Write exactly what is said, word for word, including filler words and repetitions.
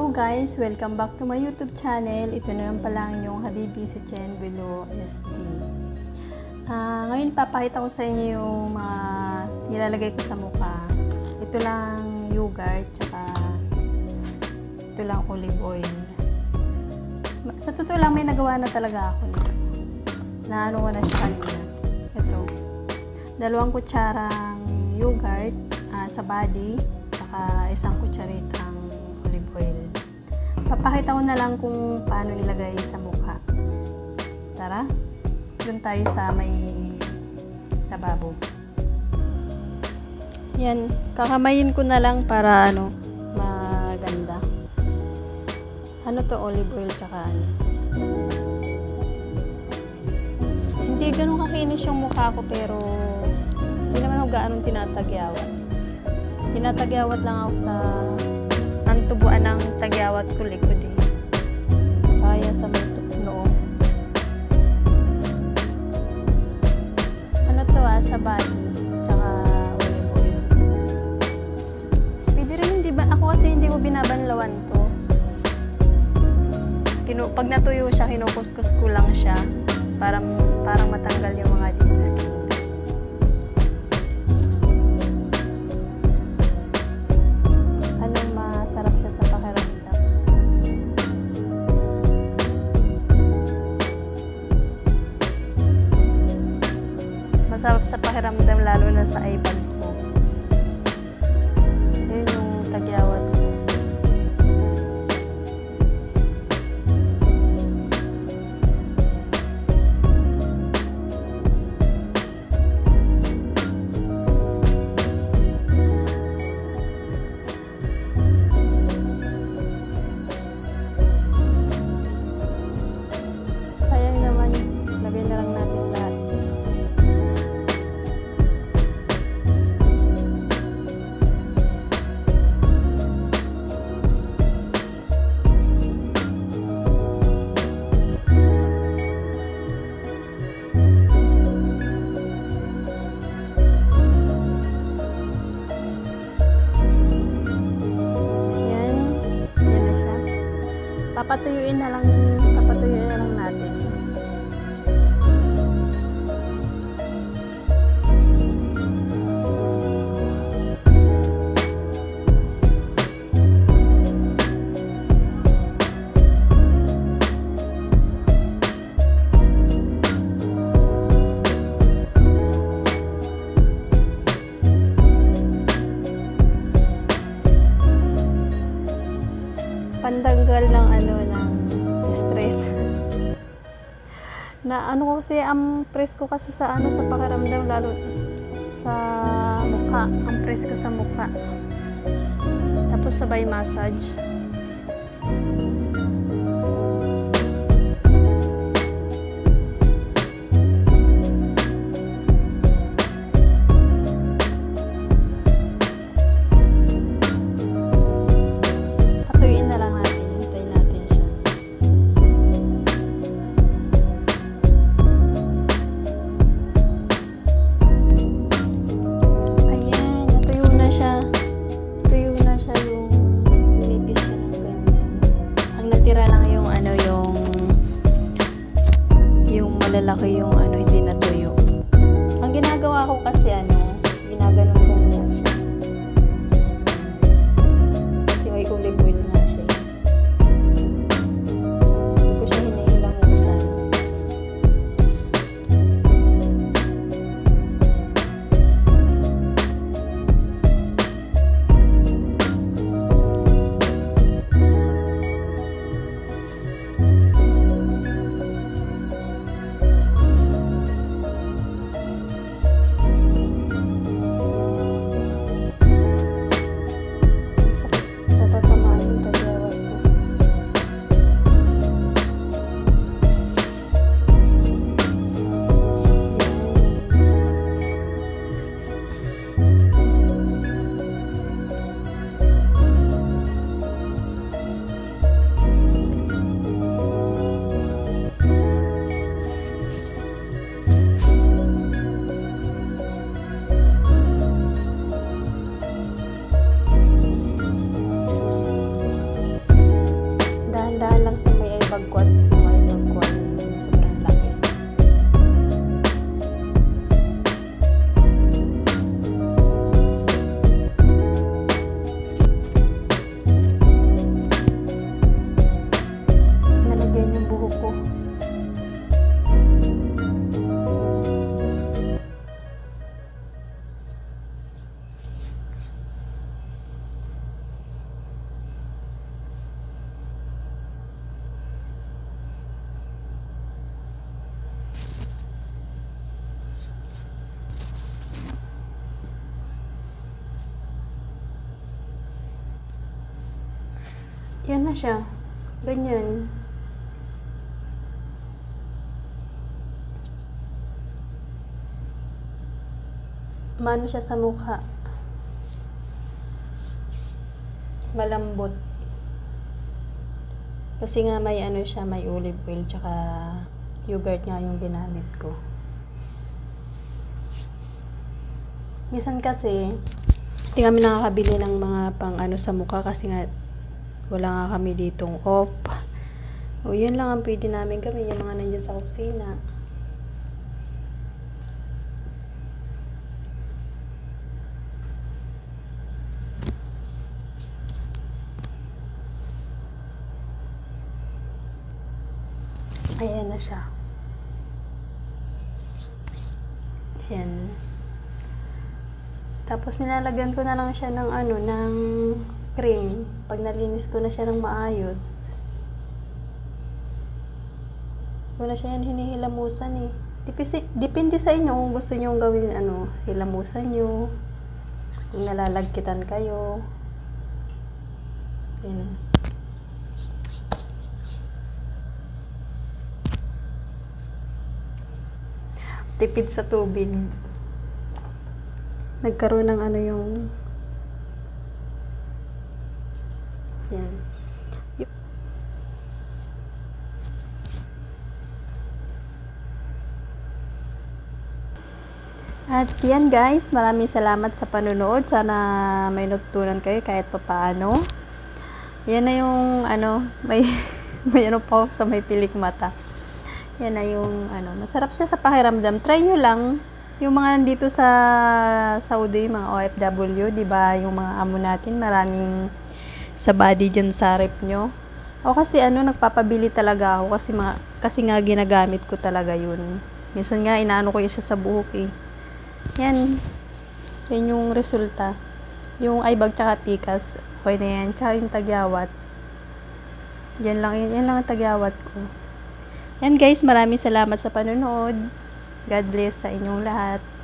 Hello guys! Welcome back to my YouTube channel. Ito na lang pala ang inyong Habibi si Chen Below S D. Uh, ngayon papakita ko sa inyo yung mga nilalagay ko sa mukha. Ito lang yogurt, tsaka ito lang olive oil. Sa totoo lang may nagawa na talaga ako nito. Naano ko na siya kanina. Ito. Dalawang kutsarang yogurt uh, sa body, tsaka isang kutsaritang olive oil. Papakita ko na lang kung paano ilagay sa mukha. Tara, doon tayo sa may lababo. Yan, kakamayin ko na lang para ano, maganda. Ano to, olive oil tsaka ano. Hindi ganun kakinis yung mukha ko, pero hindi naman ako gaanong tinatagyawat. Tinatagyawat lang ako sa ang tubuan ng tagyawat ko, likod eh. Kaya sa may loob. Ano to ah, sa body, tsaka olive oil. Pwede rin hindi ba, ako kasi hindi ko binabanlawan to. Kinu, pag natuyo siya, kinukuskus ko lang siya para, para matanggal yung mga dead skin. Masarap siya sa pakiramdam. Masarap sa pakiramdam lalo na sa iPad ko. Yun yung tagyawat ko. Papatuyuin na lang, papatuyuin na lang natin. Pandanggal ng ano, ng stress. Na ano ko kasi, ang press ko kasi sa ano, sa pakiramdam, lalo sa mukha. Ang press ko sa mukha. Tapos sabay massage. Lalaki yung ano, hindi natuyo. Ang ginagawa ko kasi ano, ginaganon ko muna siya. Kasi may olive oil nga siya. Hindi ko siya hinihilangusan. Yan na siya. Ganyan. Mano siya sa mukha. Malambot. Kasi nga may ano siya, may olive oil tsaka yogurt nga yung ginamit ko. Minsan kasi, hindi kami nakakabili ng mga pang ano sa mukha kasi nga wala nga kami ditong off. O yun lang ang pwede namin gawin, yung mga nandiyan sa kusina. Ayan na siya. Ayan. Tapos nilalagyan ko na lang siya ng ano, ng cream. Pag nalinis ko na siya ng maayos. Wala siya yan hinihilamusan eh. Depende, depende sa inyo kung gusto nyo gawin ano, hilamusan nyo. Kung nalalagkitan kayo. Ayan. Tipid sa tubig. Nagkaroon ng ano yung yan. At yan guys, maraming salamat sa panonood. Sana may natutunan kayo kahit papaano. Yan na yung ano, may may ano pa sa may pilik mata. Yan na yung ano, masarap siya sa pakiramdam. Try nyo lang. Yung mga nandito sa Saudi, mga O F W, di ba? Yung mga amo natin, maraming sa body dyan sa rep nyo. Ako kasi ano, nagpapabili talaga ako kasi, mga, kasi nga ginagamit ko talaga yun. Minsan nga, inaano ko yun siya sa buhok eh. Yan. Yan yung resulta. Yung eyebag tsaka pikas, okay na yan. Tsaka yung tagyawat. Yan lang, yan lang ang tagyawat ko. Yan guys, maraming salamat sa panonood. God bless sa inyong lahat.